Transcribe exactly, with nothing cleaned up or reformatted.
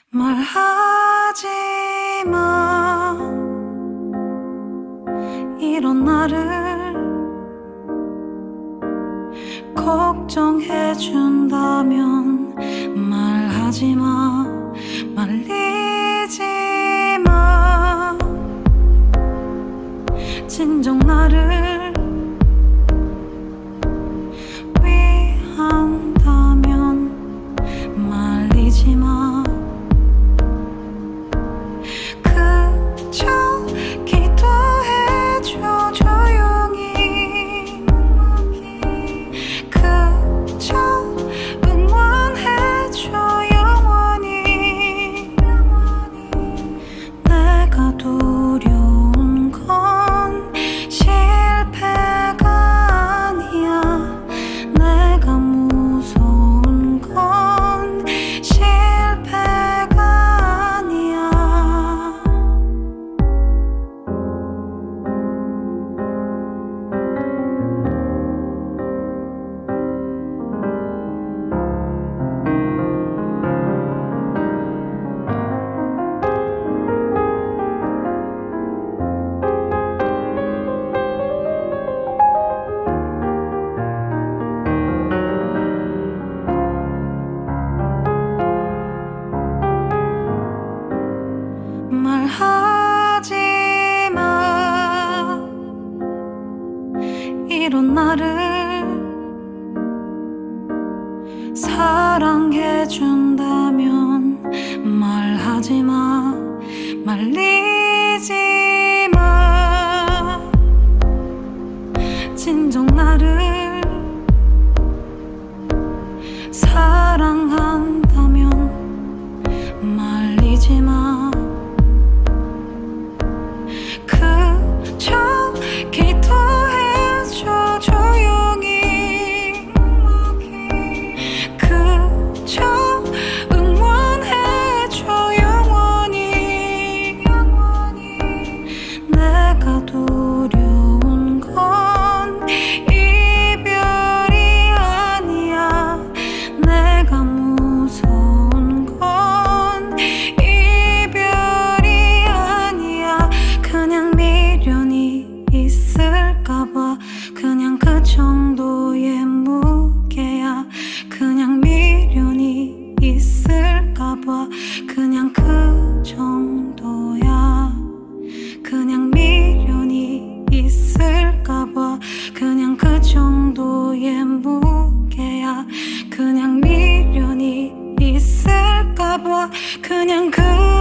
말하지 마 이런 나를 걱정해준다면 말하지 마 말리지 마 진정 나를 위한다면 말리지 마 그저 기도해줘 조용히 그저 응원해줘 영원히 내가 두려운 건 실패가 아니야 내가 무서운 건 실패가 아니야 말하지 마 이런 나를 사랑해준다면 말하지 마 말리지 마 진정 나를 사랑한다면 말리지 마 그저 기도해줘 조용히 그저 응원해줘 영원히 내가 두려운 건 이별이 아니야 내가 무서운 건 이별이 아니야 그냥 미련이 있을까봐 그냥 그 정도의 무게야 그냥 미련이 있을까봐 그냥 그 정도야 그냥 미련이 있을까봐 그냥 그 정도의 무게야 그냥 미련이 있을까봐 그냥 그